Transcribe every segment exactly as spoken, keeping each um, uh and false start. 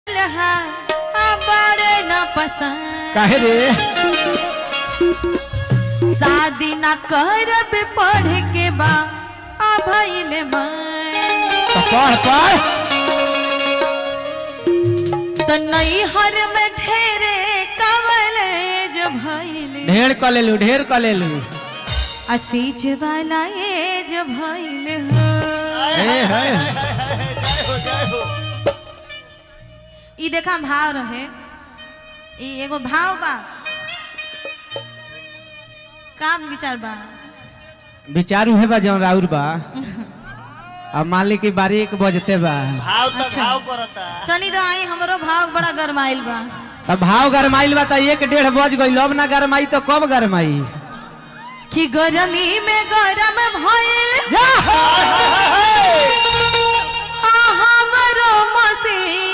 बड़े न पसंद काहे रे शादी न करब पढ़ के बा भइले मन तो पढ़ पढ़ तो नहीं हर में ढेरे कॉलेज भइले ढेर क लेलू ढेर क लेलू असीज वाला एज भइले हो ए है ई देखा भाव रहे ई एगो भाव बा काम विचार बा विचार उहे बा जौन राउर बा अब मालिक की बारी एक बजते बा भाव तो अच्छा। भाव करता चली तो आई हमरो भाव बड़ा गरमाइल बा अब भाव गरमाइल बा त एक डेढ़ बज गई अब ना गरमाई तो कब गरमाई कि गरमी में गरम भइल आ हमरो मसीन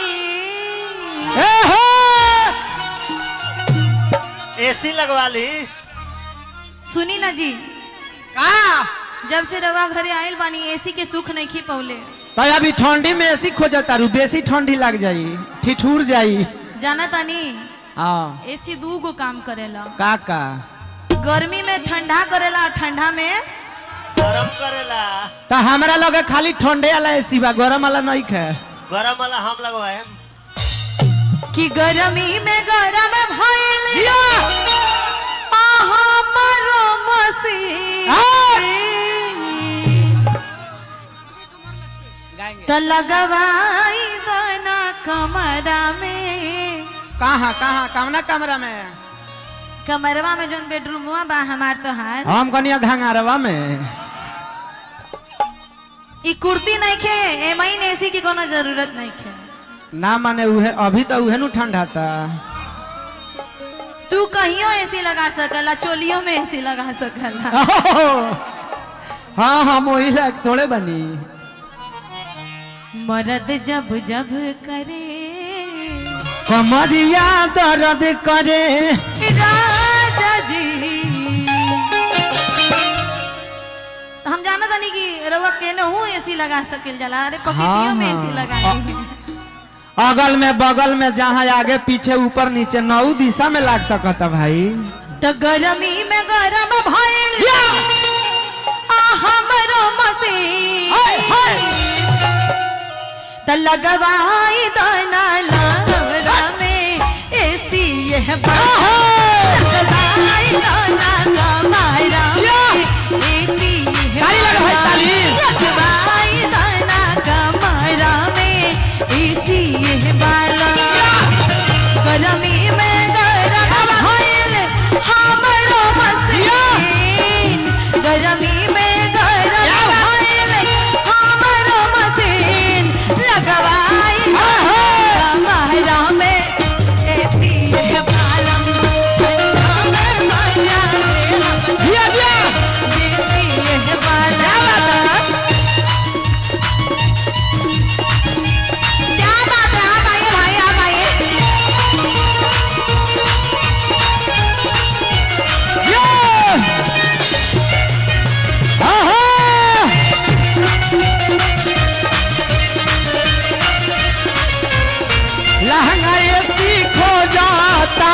एसी लगवा ली। सुनी ना जी का जब से रवा घरे आइल बानी एसी के सुख नहीं खी पौले तो अभी ठंडी में एसी खोजता रू बेसी ठंडी लग जाई ठिठुर जाई जाना तानी हां एसी दू गो काम करेला का का गर्मी में ठंडा करेला ठंडा में गरम करेला तो हमरा लगे खाली ठंडे वाला एसी बा गरम वाला नहीं खे गरम वाला हम लगवाए कि गर्मी में गरम भइल आ हमरो मसीन त लगवाई दाना कमरा में कहाँ कहाँ कौना कमरा में कमरवा में जोन बेडरूम हुआ बा हमार तो हार हम कनिया घंगारवा में ई कुर्ती नहीं खे एमआई एसी की कोनो जरूरत नहीं खे ना माने उहे अभी तो उहे नु ठंडा था तू कहियो एसी लगा सकला चोलियों में एसी लगा सकला हाँ हम वही लायक थोड़े बनी मर्द जब जब करे कमरिया दर्द करे राजा जी हम जाना तानी कि रवा केने हूँ एसी लगा सकिल जला अरे पकिटियों में एसी लगाई अगल में बगल में जहाँ आगे पीछे ऊपर नीचे नौ दिशा में लाग सकता भाई तो गर्मी में गरम भइल आ हमरो मसीन त लगवाई दाना लावरा में एसी यह लगवाई दाना कमरा में एसी लगवाई दाना कमरा में एसी यह बाला गर्मी में गरम भइल हमरो मसीन गर्मी में गरम भइल हमरो मसीन लगवाई कमरा में एसी यह बालम दिया दिया एसी यह बालम क्या बात है आप आइए भाई आप आइए लहंगा एसी खो जाता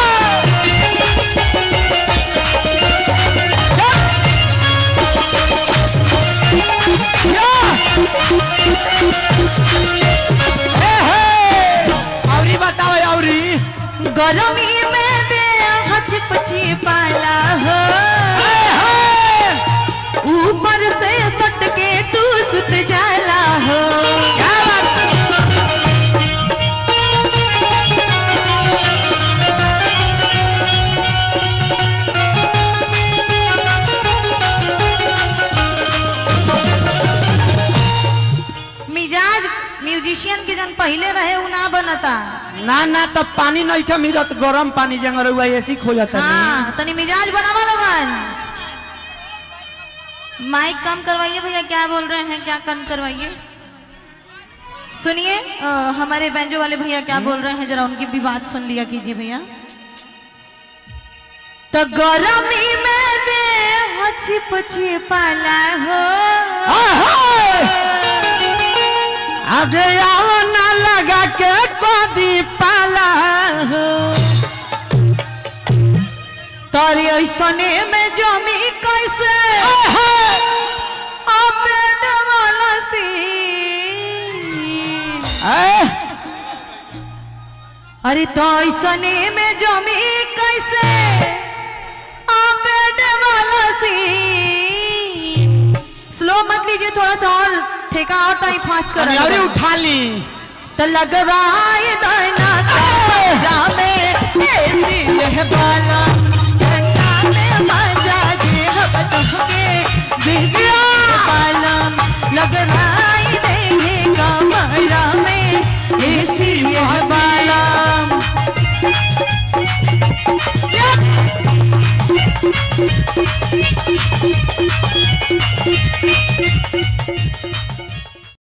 औरी बताओ औरी गर्मी में दे हच पची पाला हो ऊपर से सट के तू सुत जाला हो मिजाज म्यूजिशियन के जन पहले रहे उ ना बनता ना ना तो पानी नहीं था मिलत गरम पानी जंगर हुआ एसी खो जाता हाँ तनी मिजाज बनावा लोगन माइक कम करवाइए भैया क्या बोल रहे हैं क्या कम करवाइए सुनिए अ, हमारे बैंजो वाले भैया क्या बोल रहे हैं जरा उनकी भी बात सुन लिया कीजिए भैया तो गर्मी में दे हची पची पाला हो अरे आओ ना लगा के को ऐसने में जमी कैसे बेड वाला सीन। अरे तो ऐसने में जमी कैसे बेड वाला सीन। स्लो मत लीजिए, थोड़ा सा और ठेका और टाइम फास्ट कर अरे उठा ली तो लगवाए दाना कमरा में एसी है बाला ठंडा में मजा दे हबत के बिजली बाला लगवाए देंगे